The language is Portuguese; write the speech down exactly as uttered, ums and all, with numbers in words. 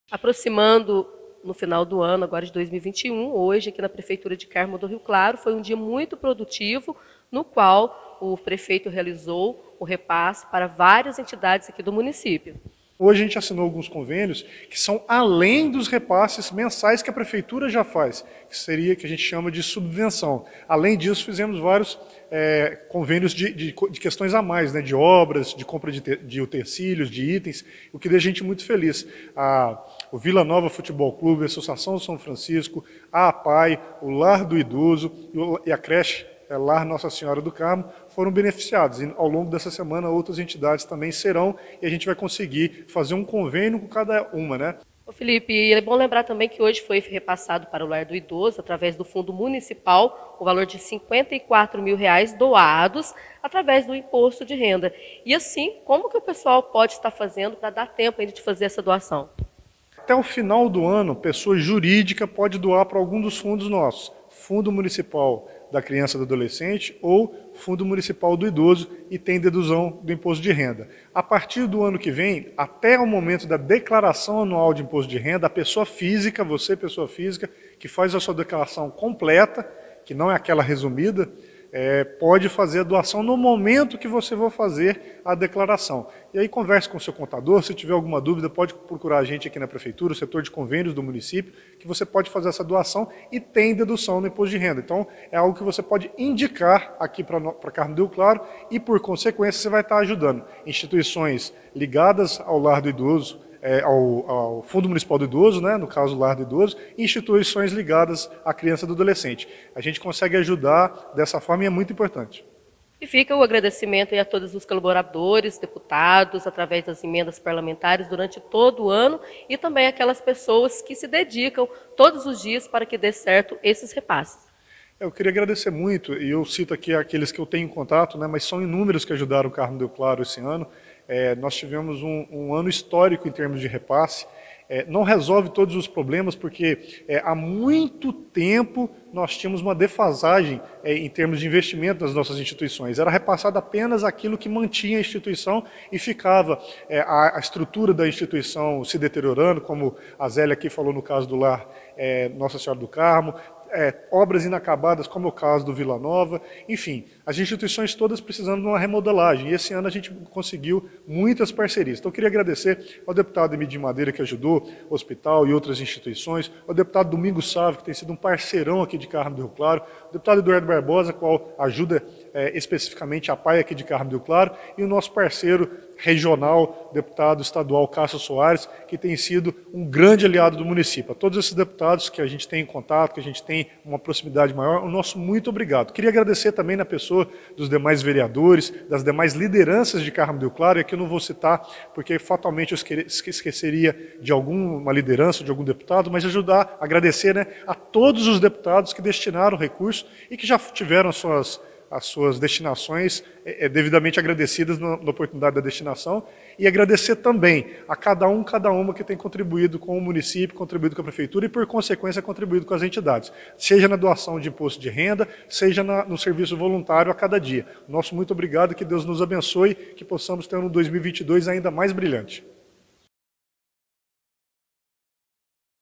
Aproximando no final do ano, agora de dois mil e vinte e um, hoje aqui na Prefeitura de Carmo do Rio Claro, foi um dia muito produtivo, no qual o prefeito realizou o repasse para várias entidades aqui do município. Hoje a gente assinou alguns convênios que são além dos repasses mensais que a Prefeitura já faz, que seria que a gente chama de subvenção. Além disso, fizemos vários é, convênios de, de, de questões a mais, né, de obras, de compra de, de utensílios, de itens, o que deixa a gente muito feliz. A, o Vila Nova Futebol Clube, a Associação São Francisco, a APAI, o Lar do Idoso e a creche é, Lar Nossa Senhora do Carmo, foram beneficiados. E ao longo dessa semana outras entidades também serão, e a gente vai conseguir fazer um convênio com cada uma, né? Ô Felipe, é bom lembrar também que hoje foi repassado para o Lar do Idoso, através do Fundo Municipal, o valor de cinquenta e quatro mil reais doados através do imposto de renda. E assim, como que o pessoal pode estar fazendo para dar tempo ainda de fazer essa doação? Até o final do ano, pessoa jurídica pode doar para algum dos fundos nossos. Fundo Municipal da Criança e do Adolescente ou Fundo Municipal do Idoso, e tem dedução do imposto de renda. A partir do ano que vem, até o momento da declaração anual de imposto de renda, a pessoa física, você pessoa física, que faz a sua declaração completa, que não é aquela resumida, É, pode fazer a doação no momento que você for fazer a declaração. E aí converse com o seu contador, se tiver alguma dúvida pode procurar a gente aqui na Prefeitura, o setor de convênios do município, que você pode fazer essa doação e tem dedução no imposto de renda. Então é algo que você pode indicar aqui para Carmo do Rio Claro e por consequência você vai estar ajudando instituições ligadas ao Lar do Idoso, É, ao, ao Fundo Municipal do Idoso, né, no caso o Lar do Idoso, e instituições ligadas à criança e do adolescente. A gente consegue ajudar dessa forma e é muito importante. E fica o agradecimento aí a todos os colaboradores, deputados, através das emendas parlamentares durante todo o ano e também aquelas pessoas que se dedicam todos os dias para que dê certo esses repasses. Eu queria agradecer muito, e eu cito aqui aqueles que eu tenho em contato, né, mas são inúmeros que ajudaram o Carmo do Rio Claro esse ano. É, nós tivemos um, um ano histórico em termos de repasse. É, não resolve todos os problemas, porque é, há muito tempo nós tínhamos uma defasagem é, em termos de investimento das nossas instituições. Era repassado apenas aquilo que mantinha a instituição e ficava é, a, a estrutura da instituição se deteriorando, como a Zélia aqui falou no caso do Lar é, Nossa Senhora do Carmo, É, obras inacabadas, como o caso do Vila Nova, enfim, as instituições todas precisando de uma remodelagem, e esse ano a gente conseguiu muitas parcerias. Então eu queria agradecer ao deputado Emidir Madeira, que ajudou o hospital e outras instituições, ao deputado Domingos Sávio, que tem sido um parceirão aqui de Carmo do Rio Claro, o deputado Eduardo Barbosa, qual ajuda é, especificamente a PAI aqui de Carmo do Rio Claro, e o nosso parceiro regional, deputado estadual Cássio Soares, que tem sido um grande aliado do município. A todos esses deputados que a gente tem em contato, que a gente tem uma proximidade maior, o nosso muito obrigado. Queria agradecer também na pessoa dos demais vereadores, das demais lideranças de Carmo do Rio Claro, e aqui eu não vou citar, porque fatalmente eu esqueceria de alguma liderança, de algum deputado, mas ajudar, agradecer, né, a todos os deputados que destinaram recursos e que já tiveram suas as suas destinações é, é, devidamente agradecidas na, na oportunidade da destinação, e agradecer também a cada um, cada uma que tem contribuído com o município, contribuído com a prefeitura e, por consequência, contribuído com as entidades, seja na doação de imposto de renda, seja na, no serviço voluntário a cada dia. Nosso muito obrigado, que Deus nos abençoe, que possamos ter um dois mil e vinte e dois ainda mais brilhante.